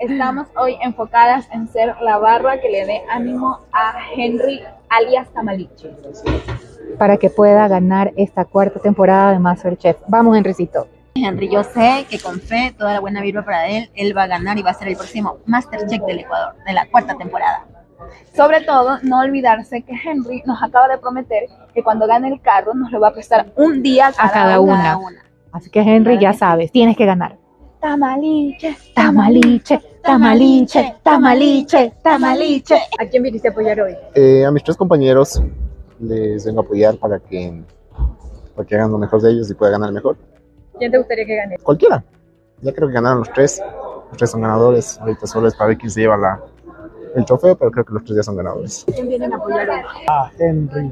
estamos hoy enfocadas en ser la barra que le dé ánimo a Henry alias Tamaliche, para que pueda ganar esta cuarta temporada de MasterChef. Vamos, Henrycito. Henry, yo sé que con fe, toda la buena vibra para él va a ganar y va a ser el próximo MasterChef del Ecuador, de la cuarta temporada. Sobre todo, no olvidarse que Henry nos acaba de prometer que cuando gane el carro nos lo va a prestar un día a cada una. Así que Henry, ya sabes, tienes que ganar. Tamaliche, Tamaliche, Tamaliche, Tamaliche, Tamaliche. ¿A quién viniste a apoyar hoy? A mis 3 compañeros les vengo a apoyar para que hagan lo mejor de ellos y pueda ganar mejor. ¿Quién te gustaría que gane? Cualquiera. Ya creo que ganaron los 3. Los 3 son ganadores. Ahorita solo es para ver quién se lleva el trofeo, pero creo que los 3 ya son ganadores. ¿Quién vienen a apoyar hoy? Henry.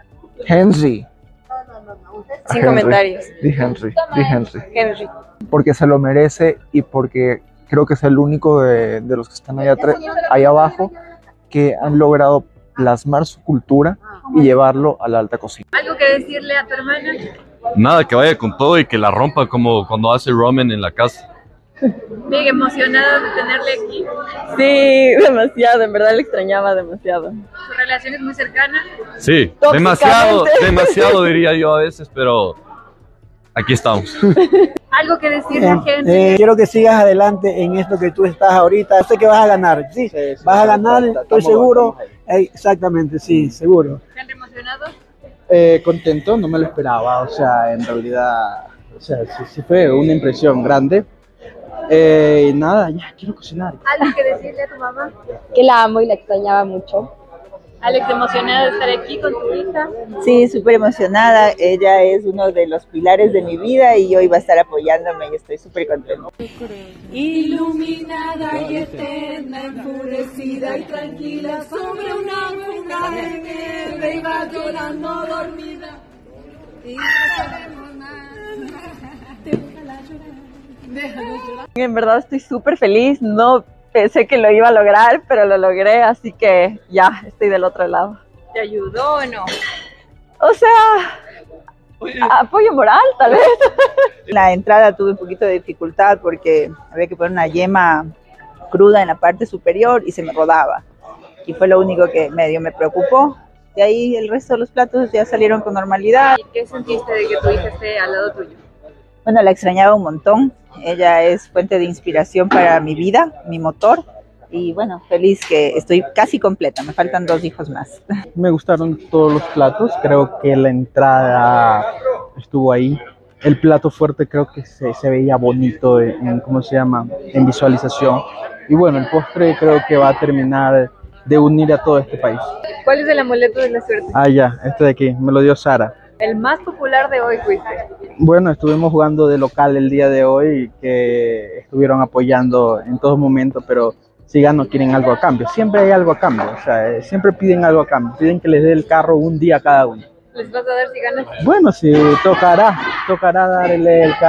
Sin comentarios. Di Henry. Porque se lo merece y porque creo que es el único de los que están ahí abajo que han logrado plasmar su cultura y llevarlo a la alta cocina. ¿Algo que decirle a tu hermana? Nada, que vaya con todo y que la rompa como cuando hace ramen en la casa. Bien emocionada de tenerle aquí. Sí, demasiado, en verdad le extrañaba demasiado. ¿Su relación es muy cercana? Sí, demasiado diría yo a veces, pero aquí estamos. ¿Algo que decirle a Henry? Quiero que sigas adelante en esto que tú estás ahorita. Sé que vas a ganar, sí, vas a ganar, estoy seguro. Exactamente, sí, seguro. ¿Henry emocionado? Contento, no me lo esperaba, o sea, en realidad, o sea, sí fue una impresión grande. Y nada, ya quiero cocinar. ¿Algo que decirle a tu mamá? Que la amo y la extrañaba mucho. Alex, emocionada de estar aquí con tu hija. Sí, súper emocionada. Ella es uno de los pilares de mi vida y hoy va a estar apoyándome y estoy súper contenta. Iluminada y eterna, enfurecida y tranquila, sobre una mujer que iba llorando dormida. Y no sabemos nada. Déjala llorar. En verdad estoy súper feliz, no pensé que lo iba a lograr, pero lo logré, así que ya estoy del otro lado. ¿Te ayudó o no? O sea, apoyo moral tal vez. La entrada tuve un poquito de dificultad porque había que poner una yema cruda en la parte superior y se me rodaba. Y fue lo único que medio me preocupó. De ahí el resto de los platos ya salieron con normalidad. ¿Y qué sentiste de que tu hija esté al lado tuyo? Bueno, la extrañaba un montón. Ella es fuente de inspiración para mi vida, mi motor. Y bueno, feliz que estoy casi completa. Me faltan 2 hijos más. Me gustaron todos los platos. Creo que la entrada estuvo ahí. El plato fuerte creo que se veía bonito ¿cómo se llama? En visualización. Y bueno, el postre creo que va a terminar de unir a todo este país. ¿Cuál es el amuleto de la suerte? Ah, ya, este de aquí. Me lo dio Sara. El más popular de hoy fuiste. Bueno, estuvimos jugando de local el día de hoy, que estuvieron apoyando en todo momento, pero si ganan quieren algo a cambio. Siempre hay algo a cambio, o sea, siempre piden algo a cambio. Piden que les dé el carro un día a cada uno. ¿Les vas a dar si ganas? Bueno, sí, tocará darle el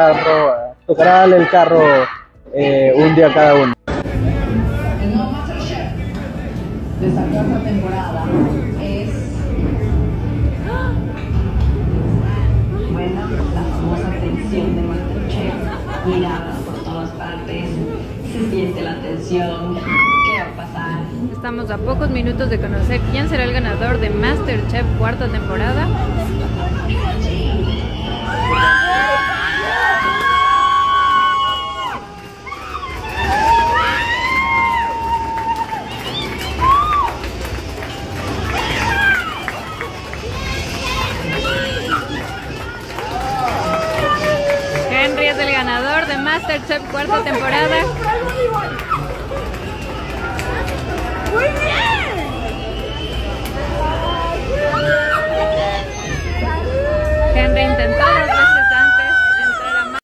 carro, un día a cada uno. El nuevo MasterChef de esta cuarta temporada es... Bueno, la famosa tensión de MasterChef, mirada por todas partes, se siente la tensión, ¿qué va a pasar? Estamos a pocos minutos de conocer quién será el ganador de MasterChef cuarta temporada. Henry es el ganador de MasterChef cuarta temporada. ¡Muy bien!